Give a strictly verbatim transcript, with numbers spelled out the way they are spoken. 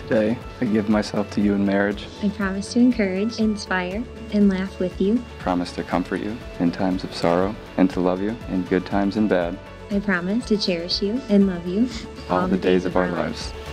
day, I give myself to you in marriage. I promise to encourage, inspire, and laugh with you. Promise to comfort you in times of sorrow and to love you in good times and bad. I promise to cherish you and love you all, all the days, days of our lives. lives.